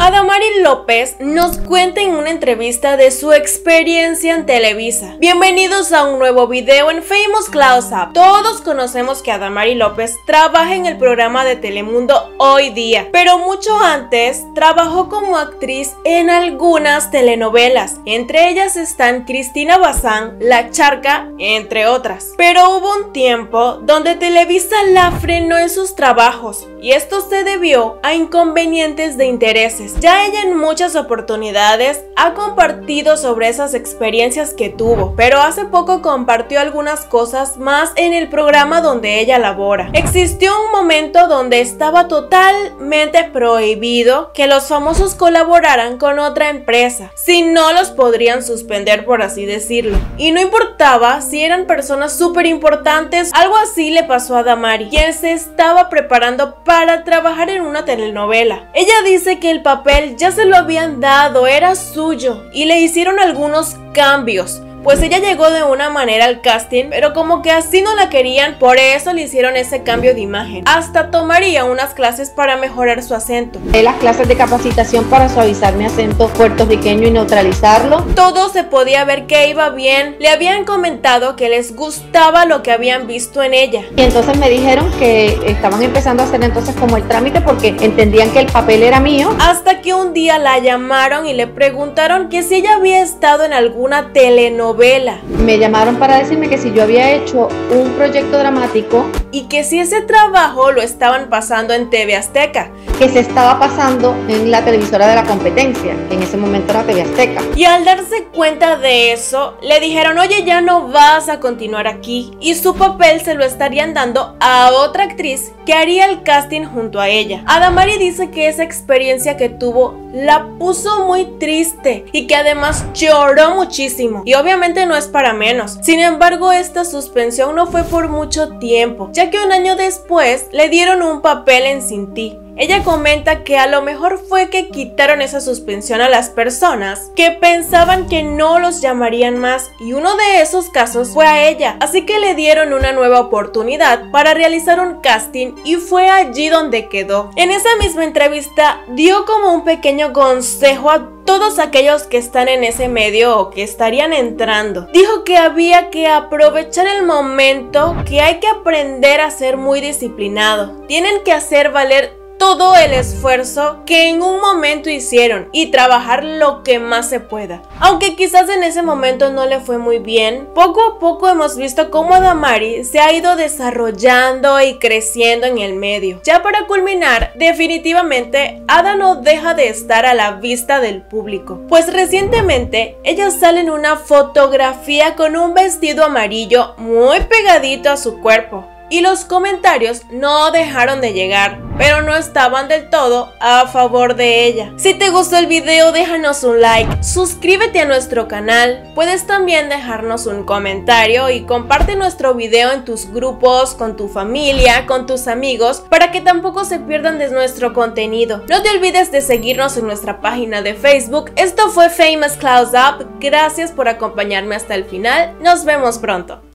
Adamari López nos cuenta en una entrevista de su experiencia en Televisa. Bienvenidos a un nuevo video en Famous Close Up. Todos conocemos que Adamari López trabaja en el programa de Telemundo Hoy Día, pero mucho antes trabajó como actriz en algunas telenovelas. Entre ellas están Cristina Bazán, La Charca, entre otras. Pero hubo un tiempo donde Televisa la frenó en sus trabajos, y esto se debió a inconvenientes de intereses. Ya ella en muchas oportunidades ha compartido sobre esas experiencias que tuvo, pero hace poco compartió algunas cosas más en el programa donde ella labora. Existió un momento donde estaba totalmente prohibido que los famosos colaboraran con otra empresa, si no los podrían suspender, por así decirlo, y no importaba si eran personas súper importantes. Algo así le pasó a Adamari, quien se estaba preparando para trabajar en una telenovela. Ella dice que el papel ya se lo habían dado, era suyo, y le hicieron algunos cambios, pues ella llegó de una manera al casting, pero como que así no la querían, por eso le hicieron ese cambio de imagen. Hasta tomaría unas clases para mejorar su acento. Las clases de capacitación para suavizar mi acento puertorriqueño y neutralizarlo. Todo se podía ver que iba bien. Le habían comentado que les gustaba lo que habían visto en ella. Y entonces me dijeron que estaban empezando a hacer entonces como el trámite porque entendían que el papel era mío. Hasta que un día la llamaron y le preguntaron que si ella había estado en alguna telenovela. Me llamaron para decirme que si yo había hecho un proyecto dramático y que si ese trabajo lo estaban pasando en TV Azteca, que se estaba pasando en la televisora de la competencia, que en ese momento era TV Azteca. Y al darse cuenta de eso, le dijeron: oye, ya no vas a continuar aquí, y su papel se lo estarían dando a otra actriz que haría el casting junto a ella. Adamari dice que esa experiencia que tuvo la puso muy triste y que además lloró muchísimo, y obviamente no es para menos. Sin embargo, esta suspensión no fue por mucho tiempo, ya que un año después le dieron un papel en Sin Ti. Ella comenta que a lo mejor fue que quitaron esa suspensión a las personas que pensaban que no los llamarían más, y uno de esos casos fue a ella, así que le dieron una nueva oportunidad para realizar un casting y fue allí donde quedó. En esa misma entrevista dio como un pequeño consejo a todos aquellos que están en ese medio o que estarían entrando. Dijo que había que aprovechar el momento, que hay que aprender a ser muy disciplinado, tienen que hacer valer todo el esfuerzo que en un momento hicieron y trabajar lo que más se pueda. Aunque quizás en ese momento no le fue muy bien, poco a poco hemos visto cómo Adamari se ha ido desarrollando y creciendo en el medio. Ya para culminar, definitivamente Ada no deja de estar a la vista del público, pues recientemente ella sale en una fotografía con un vestido amarillo muy pegadito a su cuerpo. Y los comentarios no dejaron de llegar, pero no estaban del todo a favor de ella. Si te gustó el video, déjanos un like, suscríbete a nuestro canal, puedes también dejarnos un comentario y comparte nuestro video en tus grupos, con tu familia, con tus amigos, para que tampoco se pierdan de nuestro contenido. No te olvides de seguirnos en nuestra página de Facebook. Esto fue Famous Close Up, gracias por acompañarme hasta el final, nos vemos pronto.